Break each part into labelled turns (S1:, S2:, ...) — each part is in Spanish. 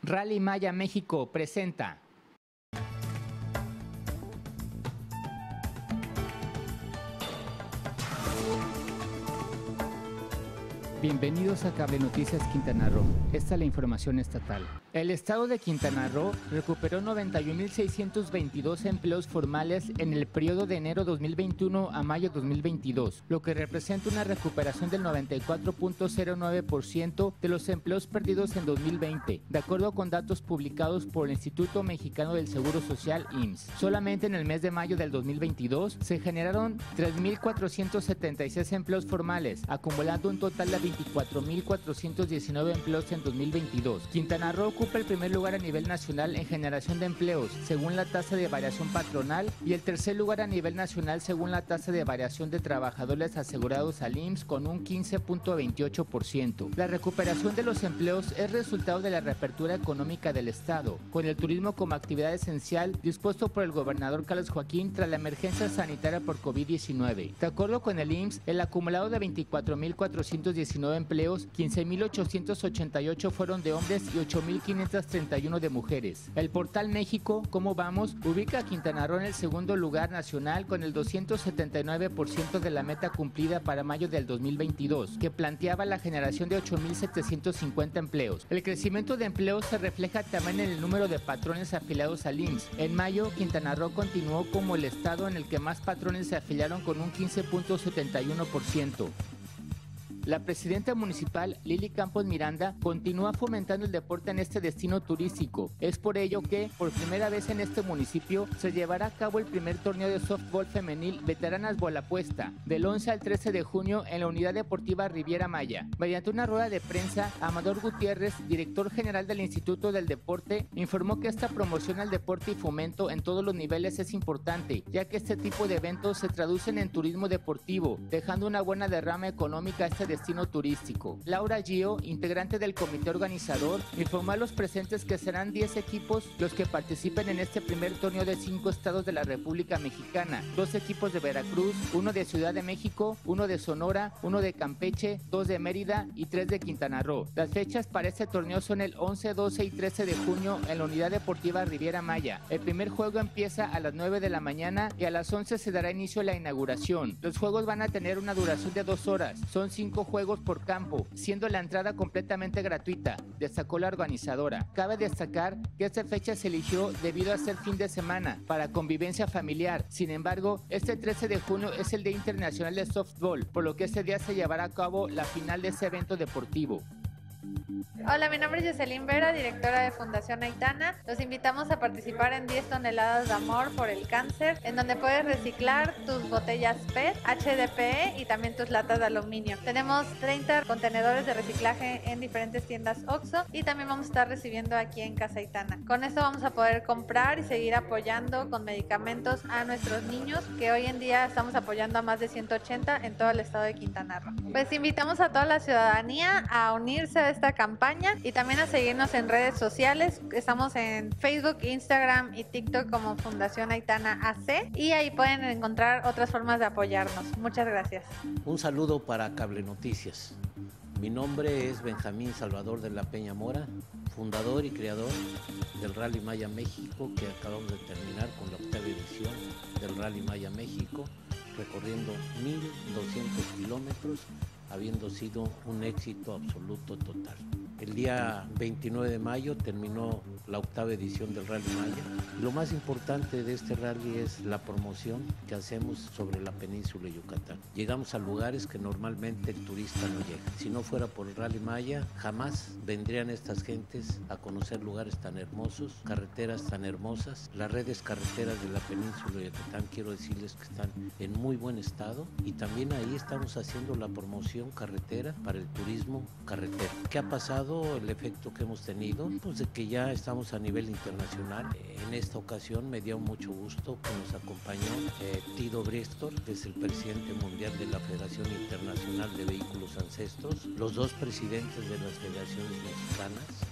S1: Rally Maya México presenta. Bienvenidos a Cable Noticias Quintana Roo. Esta es la información estatal. El estado de Quintana Roo recuperó 91.622 empleos formales en el periodo de enero 2021 a mayo 2022, lo que representa una recuperación del 94.09% de los empleos perdidos en 2020, de acuerdo con datos publicados por el Instituto Mexicano del Seguro Social IMSS. Solamente en el mes de mayo del 2022 se generaron 3.476 empleos formales, acumulando un total de 24.419 empleos en 2022. Quintana Roo ocupa el primer lugar a nivel nacional en generación de empleos, según la tasa de variación patronal, y el tercer lugar a nivel nacional según la tasa de variación de trabajadores asegurados al IMSS, con un 15.28%. La recuperación de los empleos es resultado de la reapertura económica del Estado, con el turismo como actividad esencial dispuesto por el gobernador Carlos Joaquín tras la emergencia sanitaria por COVID-19. De acuerdo con el IMSS, el acumulado de 24.419 empleos, 15.888 fueron de hombres y 8.531 de mujeres. El portal México, ¿Cómo vamos?, ubica a Quintana Roo en el segundo lugar nacional con el 279% de la meta cumplida para mayo del 2022, que planteaba la generación de 8.750 empleos. El crecimiento de empleos se refleja también en el número de patrones afiliados al IMSS. En mayo, Quintana Roo continuó como el estado en el que más patrones se afiliaron, con un 15.71%. La presidenta municipal, Lili Campos Miranda, continúa fomentando el deporte en este destino turístico. Es por ello que, por primera vez en este municipio, se llevará a cabo el primer torneo de softball femenil Veteranas Bolapuesta, del 11 al 13 de junio en la Unidad Deportiva Riviera Maya. Mediante una rueda de prensa, Amador Gutiérrez, director general del Instituto del Deporte, informó que esta promoción al deporte y fomento en todos los niveles es importante, ya que este tipo de eventos se traducen en turismo deportivo, dejando una buena derrama económica a este destino turístico. Laura Gio, integrante del comité organizador, informó a los presentes que serán 10 equipos los que participen en este primer torneo de 5 estados de la República Mexicana, 2 equipos de Veracruz, 1 de Ciudad de México, 1 de Sonora, 1 de Campeche, 2 de Mérida y 3 de Quintana Roo. Las fechas para este torneo son el 11, 12 y 13 de junio en la Unidad Deportiva Riviera Maya. El primer juego empieza a las 9 de la mañana y a las 11 se dará inicio a la inauguración. Los juegos van a tener una duración de 2 horas. Son 5 juegos por campo, siendo la entrada completamente gratuita, destacó la organizadora. Cabe destacar que esta fecha se eligió debido a ser fin de semana para convivencia familiar. Sin embargo, este 13 de junio es el Día Internacional de Softball, por lo que ese día se llevará a cabo la final de ese evento deportivo.
S2: Hola, mi nombre es Jocelyn Vera, directora de Fundación Aitana. Los invitamos a participar en 10 toneladas de amor por el cáncer, en donde puedes reciclar tus botellas PET, HDPE y también tus latas de aluminio. Tenemos 30 contenedores de reciclaje en diferentes tiendas OXXO y también vamos a estar recibiendo aquí en Casa Aitana. Con esto vamos a poder comprar y seguir apoyando con medicamentos a nuestros niños, que hoy en día estamos apoyando a más de 180 en todo el estado de Quintana Roo. Pues invitamos a toda la ciudadanía a unirse a esta campaña y también a seguirnos en redes sociales. Estamos en Facebook, Instagram y TikTok como Fundación Aitana AC, y ahí pueden encontrar otras formas de apoyarnos. Muchas gracias.
S3: Un saludo para Cable Noticias. Mi nombre es Benjamín Salvador de la Peña Mora, fundador y creador del Rally Maya México, que acabamos de terminar con la 8ª edición del Rally Maya México, recorriendo 1.200 kilómetros, habiendo sido un éxito absoluto total. El día 29 de mayo terminó la 8ª edición del Rally Maya. Lo más importante de este rally es la promoción que hacemos sobre la península de Yucatán. Llegamos a lugares que normalmente el turista no llega. Si no fuera por el Rally Maya, jamás vendrían estas gentes a conocer lugares tan hermosos, carreteras tan hermosas. Las redes carreteras de la península de Yucatán, quiero decirles que están en muy buen estado, y también ahí estamos haciendo la promoción carretera para el turismo carretero. ¿Qué ha pasado? El efecto que hemos tenido, pues de que ya estamos a nivel internacional. En esta ocasión me dio mucho gusto que nos acompañó Tido Brestor, que es el presidente mundial de la Federación Internacional de Vehículos Ancestros, los 2 presidentes de las federaciones mexicanas,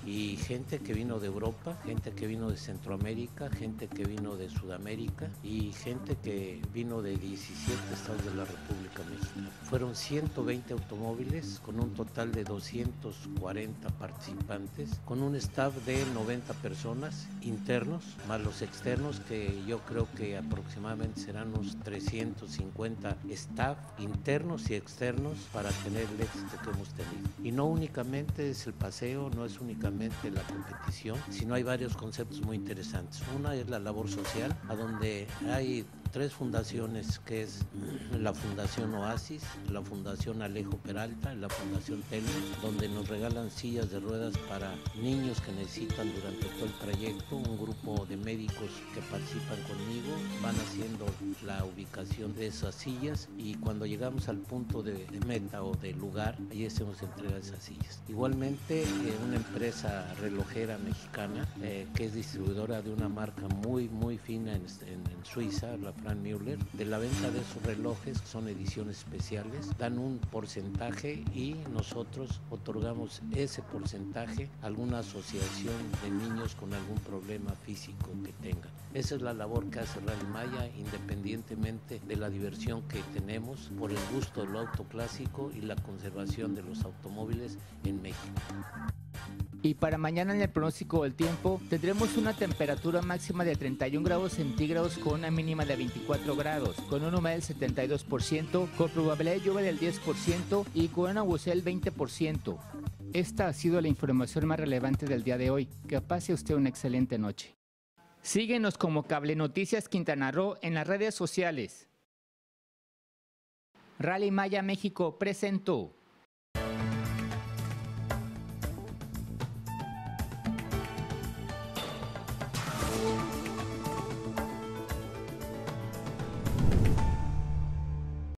S3: y gente que vino de Europa, gente que vino de Centroamérica, gente que vino de Sudamérica y gente que vino de 17 estados de la República Mexicana. Fueron 120 automóviles con un total de 240 participantes, con un staff de 90 personas internos, más los externos, que yo creo que aproximadamente serán unos 350 staff internos y externos para tener el éxito que hemos tenido. Y no únicamente es el paseo, no es únicamente la competición, sino hay varios conceptos muy interesantes. Una es la labor social, a donde hay 3 fundaciones, que es la Fundación Oasis, la Fundación Alejo Peralta, la Fundación Telmex, donde nos regalan sillas de ruedas para niños que necesitan durante todo el trayecto. Un grupo de médicos que participan conmigo van haciendo la ubicación de esas sillas y cuando llegamos al punto de meta o de lugar, ahí hacemos entrega de esas sillas. Igualmente, una empresa relojera mexicana que es distribuidora de una marca muy fina en Suiza, la Frank Müller, de la venta de esos relojes, que son ediciones especiales, dan un porcentaje y nosotros otorgamos ese porcentaje a alguna asociación de niños con algún problema físico que tengan. Esa es la labor que hace Rally Maya, independientemente de la diversión que tenemos por el gusto del auto clásico y la conservación de los automóviles en México.
S1: Y para mañana, en el pronóstico del tiempo, tendremos una temperatura máxima de 31 grados centígrados con una mínima de 24 grados, con una humedad del 72%, con probabilidad de lluvia del 10% y con una nubosidad del 20%. Esta ha sido la información más relevante del día de hoy. Que pase usted una excelente noche. Síguenos como Cable Noticias Quintana Roo en las redes sociales. Rally Maya México presentó.